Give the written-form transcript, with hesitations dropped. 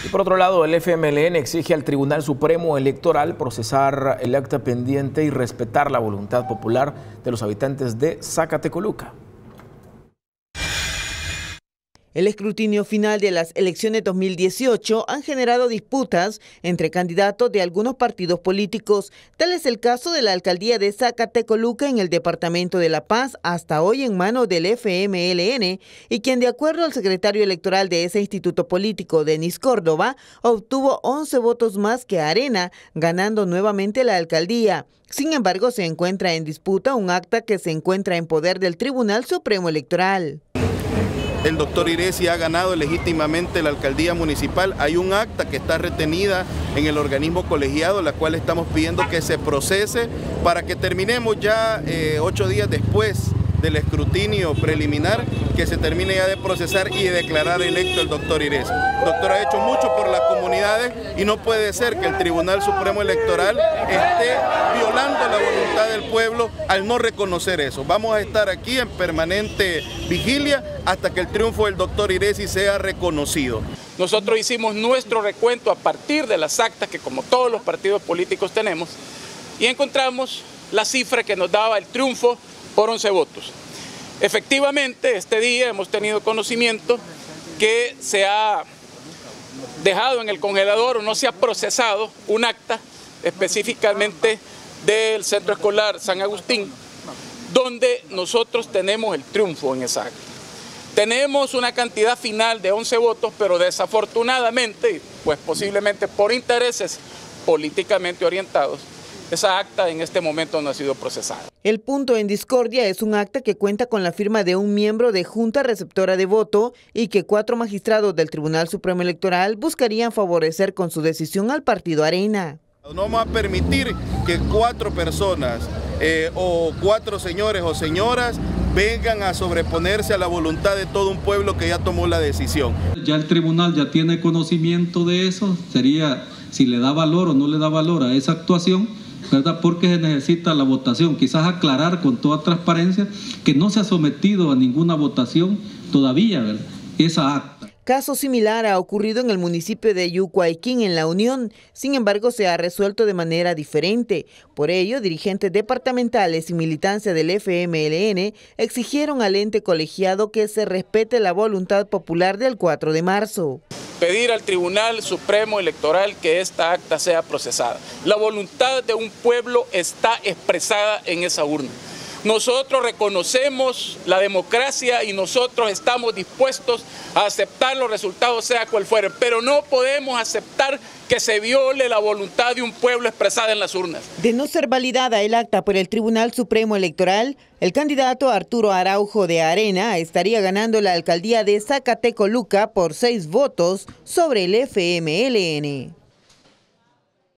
Y por otro lado, el FMLN exige al Tribunal Supremo Electoral procesar el acta pendiente y respetar la voluntad popular de los habitantes de Zacatecoluca. El escrutinio final de las elecciones 2018 han generado disputas entre candidatos de algunos partidos políticos. Tal es el caso de la alcaldía de Zacatecoluca en el departamento de La Paz, hasta hoy en manos del FMLN, y quien, de acuerdo al secretario electoral de ese instituto político, Denis Córdoba, obtuvo 11 votos más que Arena, ganando nuevamente la alcaldía. Sin embargo, se encuentra en disputa un acta que se encuentra en poder del Tribunal Supremo Electoral. El doctor Iresi ha ganado legítimamente la alcaldía municipal. Hay un acta que está retenida en el organismo colegiado, la cual estamos pidiendo que se procese para que terminemos ya 8 días después del escrutinio preliminar, que se termine ya de procesar y de declarar electo el doctor Iresi. El doctor ha hecho mucho por las comunidades y no puede ser que el Tribunal Supremo Electoral esté violando la voluntad del pueblo al no reconocer eso. Vamos a estar aquí en permanente vigilia hasta que el triunfo del doctor Iresi sea reconocido. Nosotros hicimos nuestro recuento a partir de las actas que, como todos los partidos políticos, tenemos, y encontramos la cifra que nos daba el triunfo por 11 votos. Efectivamente, este día hemos tenido conocimiento que se ha dejado en el congelador o no se ha procesado un acta específicamente del Centro Escolar San Agustín, donde nosotros tenemos el triunfo en esa acta. Tenemos una cantidad final de 11 votos, pero desafortunadamente, pues posiblemente por intereses políticamente orientados, esa acta en este momento no ha sido procesada. El punto en discordia es un acta que cuenta con la firma de un miembro de Junta Receptora de Voto y que 4 magistrados del Tribunal Supremo Electoral buscarían favorecer con su decisión al partido Arena. No vamos a permitir que 4 personas o 4 señores o señoras vengan a sobreponerse a la voluntad de todo un pueblo que ya tomó la decisión. Ya el tribunal ya tiene conocimiento de eso, sería si le da valor o no le da valor a esa actuación, ¿verdad? Porque se necesita la votación. Quizás aclarar con toda transparencia que no se ha sometido a ninguna votación todavía, ¿verdad?, esa acta. Caso similar ha ocurrido en el municipio de Yucuayquín, en La Unión. Sin embargo, se ha resuelto de manera diferente. Por ello, dirigentes departamentales y militancia del FMLN exigieron al ente colegiado que se respete la voluntad popular del 4 de marzo. Pedir al Tribunal Supremo Electoral que esta acta sea procesada. La voluntad de un pueblo está expresada en esa urna. Nosotros reconocemos la democracia y nosotros estamos dispuestos a aceptar los resultados, sea cual fueren, pero no podemos aceptar que se viole la voluntad de un pueblo expresada en las urnas. De no ser validada el acta por el Tribunal Supremo Electoral, el candidato Arturo Araujo de Arena estaría ganando la alcaldía de Zacatecoluca por 6 votos sobre el FMLN.